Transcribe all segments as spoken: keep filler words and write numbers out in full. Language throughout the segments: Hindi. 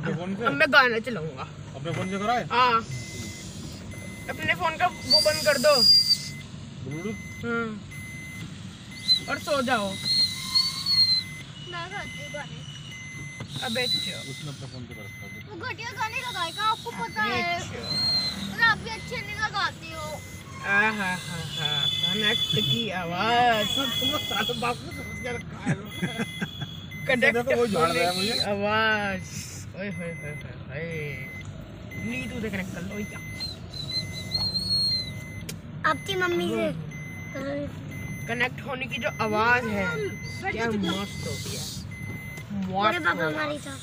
अपने फोन से? अब मैं गाना चलाऊंगा। अपने फोन से कराए? हाँ, अपने फोन का वो बंद कर दो ब्लूटूथ। हाँ, और सो जाओ। मैं गाती हूँ गाने। अबे चो, उसने अपने फोन से कर रखा है। वो घटिया गाने लगाएगा, आपको पता है। और आप भी अच्छे नहीं लगाती हो। आहा हा हा, कनेक्ट की आवाज। साथ बाप ने समझ के रखा है। कनेक्ट वो झाड़ रहा है होने की मुझे। आवाज। ओए होए होए होए, नीतू से कनेक्ट कर लो क्या? आपकी मम्मी से कनेक्ट होने की जो आवाज है क्या मस्त होती है। मेरे पापा हमारी था।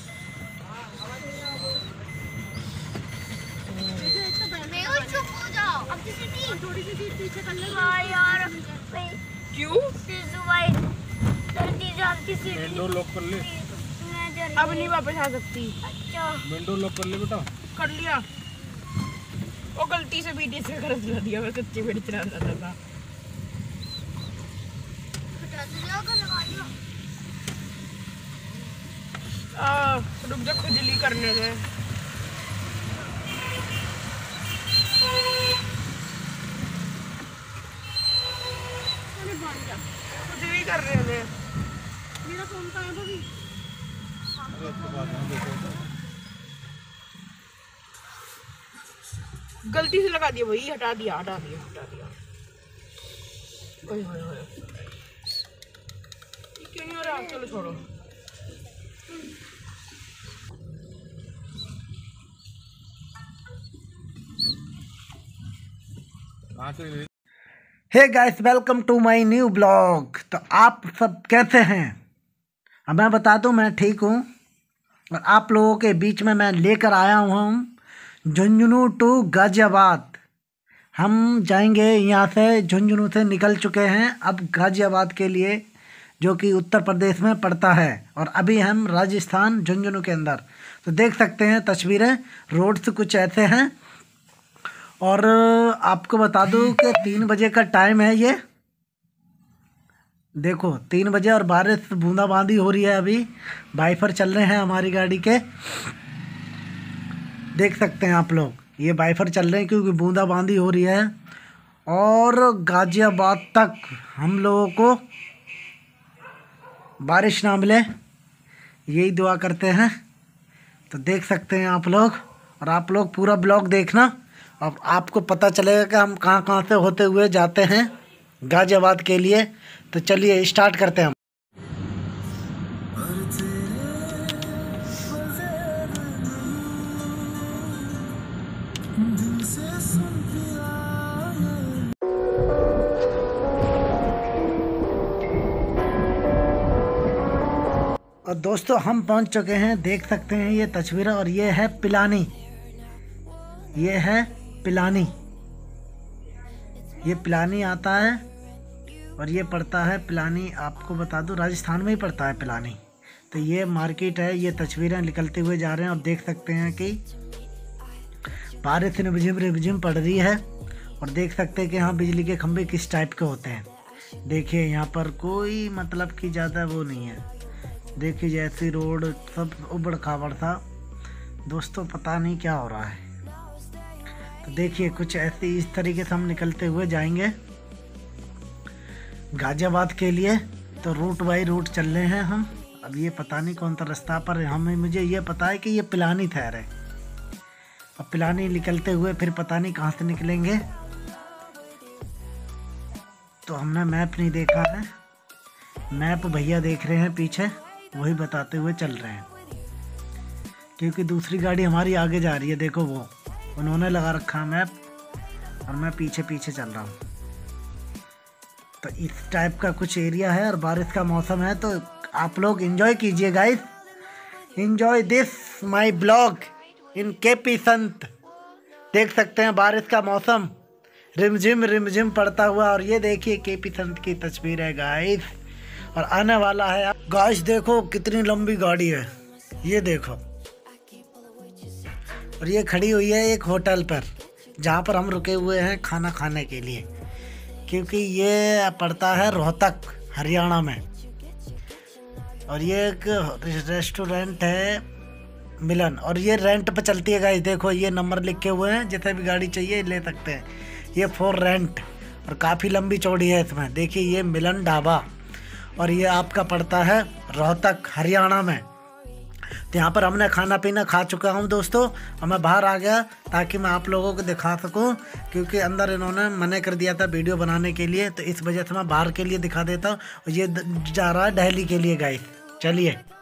चुप हो जाओ। अब किसी की थोड़ी सी सीट पीछे कर ले। हाँ यार, क्यों? जीजू भाई जल्दी से आपकी सीट विंडो लॉक कर ले। मैं जल्दी। अब नहीं वापस आ सकती। अच्छा, विंडो लॉक कर ले बेटा। कर लिया। वो गलती से बीटी से कर दिया, मैं सच्ची में चला जाता था। हटा दो, लगा लगा दियो। आ, रुक जा, खुजली करने दे। अरे बन जा। खुजली कर रहे थे। मेरा फोन कहाँ है भाभी? अरे उसके बाद में देखो। गलती से लगा दिया भाई, हटा दिया हटा दिया हटा दिया। ओए होए होए, ये क्यों नहीं हो रहा? चलो छोड़ो। कहाँ से? Hey guys, welcome to my new blog. तो आप सब कैसे हैं? अब मैं बता दूं, मैं ठीक हूँ। और आप लोगों के बीच में मैं लेकर आया हूँ झुंझुनू टू गाजियाबाद। हम जाएंगे यहाँ से, झुंझुनू से निकल चुके हैं अब गाजियाबाद के लिए, जो कि उत्तर प्रदेश में पड़ता है। और अभी हम राजस्थान झुंझुनू के अंदर। तो देख सकते हैं तस्वीरें, रोड्स कुछ ऐसे हैं। और आपको बता दूं कि तीन बजे का टाइम है। ये देखो तीन बजे और बारिश बूंदाबांदी हो रही है। अभी वाइफर चल रहे हैं हमारी गाड़ी के, देख सकते हैं आप लोग। ये वाइफर चल रहे हैं क्योंकि बूंदाबांदी हो रही है। और गाजियाबाद तक हम लोगों को बारिश ना मिले, यही दुआ करते हैं। तो देख सकते हैं आप लोग, और आप लोग पूरा ब्लॉग देखना। अब आपको पता चलेगा कि हम कहाँ कहाँ से होते हुए जाते हैं गाजियाबाद के लिए। तो चलिए स्टार्ट करते हैं हम। और दोस्तों हम पहुंच चुके हैं, देख सकते हैं ये तस्वीरें। और ये है पिलानी, ये है पिलानी, ये पिलानी आता है। और ये पड़ता है पिलानी, आपको बता दूं राजस्थान में ही पड़ता है पिलानी। तो ये मार्केट है, ये तस्वीरें निकलते हुए जा रहे हैं। और देख सकते हैं कि बारिश रिमझिम रिमझिम पड़ रही है। और देख सकते हैं कि यहाँ बिजली के खंभे किस टाइप के होते हैं। देखिए यहाँ पर कोई मतलब कि ज़्यादा वो नहीं है। देखिए जैसी रोड सब उबड़ खाबड़ था। दोस्तों पता नहीं क्या हो रहा है। तो देखिए कुछ ऐसे इस तरीके से हम निकलते हुए जाएंगे गाजियाबाद के लिए। तो रूट बाई रूट चल रहे हैं हम। अब ये पता नहीं कौन सा रास्ता पर, हमें मुझे ये पता है कि ये पिलानी ठहर है। अब पिलानी निकलते हुए फिर पता नहीं कहाँ से निकलेंगे। तो हमने मैप नहीं देखा है, मैप भैया देख रहे हैं पीछे, वही बताते हुए चल रहे हैं। क्योंकि दूसरी गाड़ी हमारी आगे जा रही है, देखो वो उन्होंने लगा रखा है मैप, और मैं पीछे पीछे चल रहा हूँ। तो इस टाइप का कुछ एरिया है और बारिश का मौसम है। तो आप लोग एंजॉय कीजिए guys, enjoy this my blog in केपी संत। देख सकते हैं बारिश का मौसम, रिमझिम रिमझिम पड़ता हुआ। और ये देखिए केपी संत की तस्वीर है गाइस, और आने वाला है गाइस। देखो कितनी लंबी गाड़ी है, ये देखो। और ये खड़ी हुई है एक होटल पर, जहाँ पर हम रुके हुए हैं खाना खाने के लिए। क्योंकि ये पड़ता है रोहतक, हरियाणा में। और ये एक रेस्टोरेंट है मिलन, और ये रेंट पे चलती है गाइस। देखो ये नंबर लिखे हुए हैं, जिसे भी गाड़ी चाहिए ले सकते हैं। ये फॉर रेंट और काफ़ी लंबी चौड़ी है इसमें। देखिए ये मिलन ढाबा, और ये आपका पड़ता है रोहतक हरियाणा में। तो यहाँ पर हमने खाना पीना खा चुका हूँ दोस्तों, और मैं बाहर आ गया ताकि मैं आप लोगों को दिखा सकूँ, क्योंकि अंदर इन्होंने मना कर दिया था वीडियो बनाने के लिए, तो इस वजह से मैं बाहर के लिए दिखा देता हूँ। और ये जा रहा है दिल्ली के लिए गाइस। चलिए।